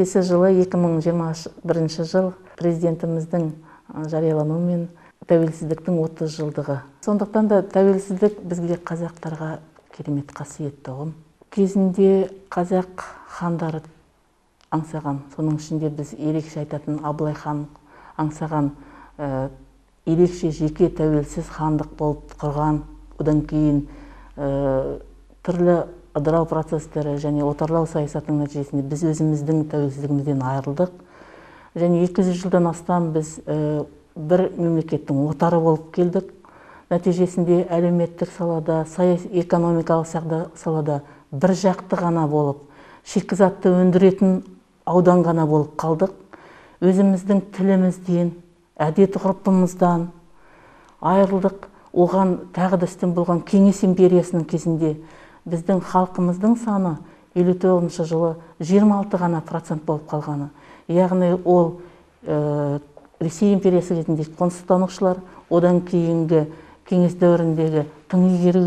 келесі жылы 2021 жыл президентіміздің жариялануымен тәуелсіздіктің 30 жылдығы. Сондықтан да тәуелсіздік бізге қазақтарға керемет қасиетті ұғым. Кезінде қазақ хандары аңсаған, соның ішінде біз ерекше айтатын Абылай хан аңсаған ерекше жеке тәуелсіз хандық болып құрған, одан кейін түрлі ыдырау процестері және отарлау саясатының нәтижесінде біз өзіміздің тәуелсіздігімізден айырылдық. Және 200 жылдан астам біз бір мемлекеттің отары болып келдік. Нәтижесінде әлеуметтік салада, саяси экономикалық салада бір жақты ғана болып, шикізатты өндіретін аудан ғана болып қалдық. Өзіміздің тілімізден, әдет ғұрпымыздан айырылдық. Оған тағы да үстем болған Кеңес империясының кезінде біздің халқымыздың саны 59 жылы 26 ғана процент болып қалғаны. Яғни ол Ресей империясы кезінде қоныстанушылар, одан кейінгі Кеңес дәуіріндегі тың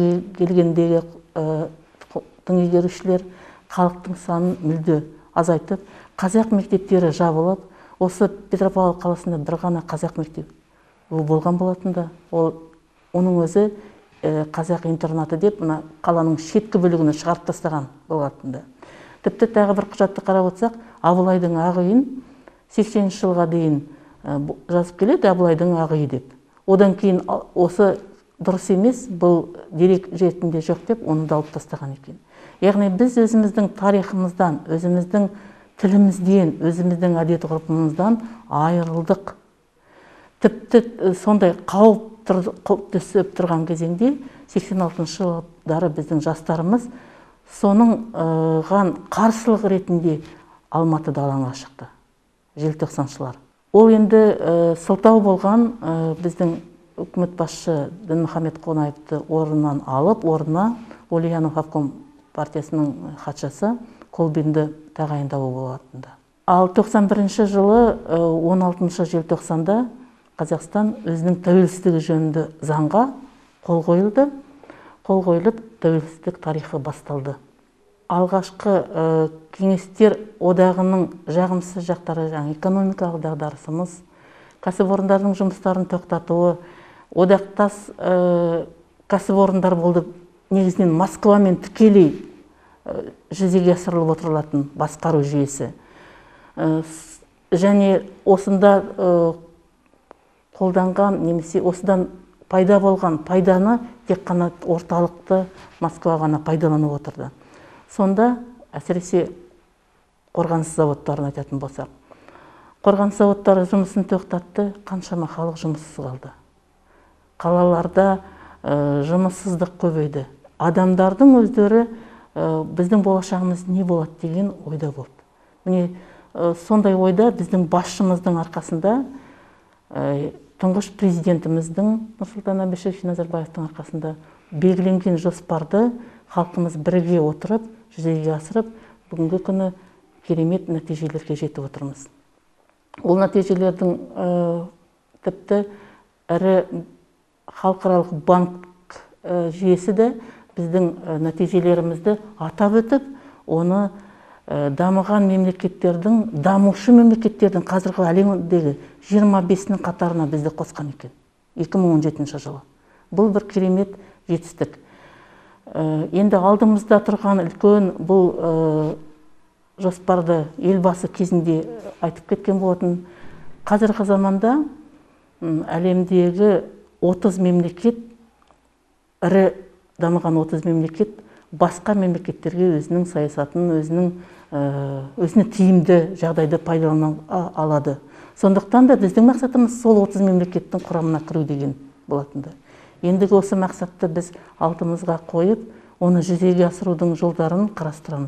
игерушілер халықтың санын мүлде азайтып, қазақ мектептері жабылып, осы Петропавл қаласында бір ғана қазақ мектеп болған болатында, оның өзі қазақ интернаты деп, мына қаланың шеткі бөлігіне шығарып тастаған болатында. Тіпті тағы бір құжатты қарап отырсақ, Абылайдың ақ үйін 80 жылға дейін жазып келеді, Абылайдың ақ үйі деп. Одан кейін осы дұрыс емес, бұл дерек ретінде жоқ деп, оны да алып тастаған екен. Яғни біз өзіміздің тарихымыздан, өзіміздің тілімізден, өзіміздің әдет ғұрпымыздан айырылдық. Тіпті сондай қауіп түсіп тұрған кезеңде 86 жылдары біздің жастарымыз соның қарсылық ретінде Алматыда алаңға шықты, желтоқсаншылар. Ол енді сылтау болған, біздің үкімет басшы Дінмұхамед Қонаевты орнынан алып, орнына Ульянов обком партиясының хатшысы Колбинді тағайындауы болатында. Ал 91 жылы 16 желтоқсанда Қазақстан өзінің тәуелсіздігі жөнінде заңға қол қойылды. Қол қойылып, тәуелсіздік тарихы басталды. Алғашқы кеңестер одағының жағымсыз жақтары, экономикалық дағдарысымыз, кәсіпорындардың жұмыстарын тоқтатуы, одақтас кәсіпорындар болды, негізінен Москвамен тікелей жүзеге асырылып отырылатын басқару жүйесі. Және осында қолданған, немесе осыдан пайда болған пайданы тек қана орталықты Москва ғана пайдаланып отырды. Сонда әсіресе қорғаныс заводтарын айтатын болсақ, қорғаныс заводтары жұмысын тоқтатты, қаншама халық жұмыссыз қалды. Қалаларда жұмыссыздық көбейді. Адамдардың өздері біздің болашағымыз не болады деген ойда болды. Міне сондай ойда біздің басшымыздың арқасында, тұңғыш президентіміздің Нұрсұлтан Әбішевич Назарбаевтың арқасында белгіленген жоспарды халқымыз бірге отырып, жүзеге асырып, бүгінгі күні керемет нәтижелерге жетіп отырмыз. Ол нәтижелердің тіпті ірі халықаралық банк жүйесі де біздің нәтижелерімізді атап өтіп, оны дамыған мемлекеттердің, дамушы мемлекеттердің қазіргі әлемдегі 25-нің қатарына бізді қосқан екен, 2017 жылы. Бұл бір керемет жетістік. Енді алдымызда тұрған үлкен бұл жоспарды елбасы кезінде айтып кеткен болатын. Қазіргі заманда әлемдегі 30 мемлекет, ірі дамыған 30 мемлекет басқа мемлекеттерге өзінің саясатын, өзіне тиімді жағдайды пайдалана алады. Сондықтан да біздің мақсатымыз сол 30 мемлекеттің құрамына кіру деген болатынды. Ендігі осы мақсатты біз алдымызға қойып, оны жүзеге асырудың жолдарын қарастырамыз.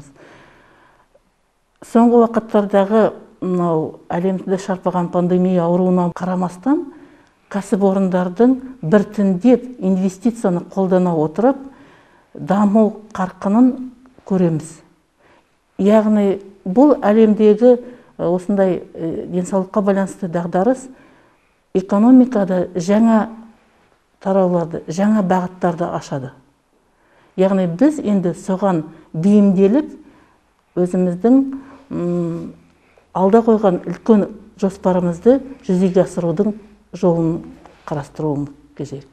Соңғы уақыттардағы әлемді шарпыған пандемия ауруына қарамастан, кәсіпорындардың біртіндеп инвестицияны қолдана отырып, даму қарқынын көреміз. Яғни бұл әлемдегі осындай денсаулыққа байланысты дағдарыс экономикада жаңа тарауларды, жаңа бағыттарды ашады. Яғни біз енді соған бейімделіп, өзіміздің алда қойған үлкен жоспарымызды жүзеге асырудың жолын қарастыруымыз керек.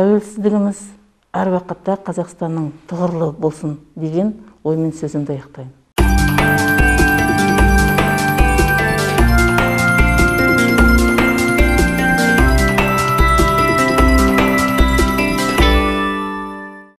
Тәуелсіздігіміз әр уақытта Қазақстанның тұғырлы болсын деген оймен сөзімді аяқтаймын.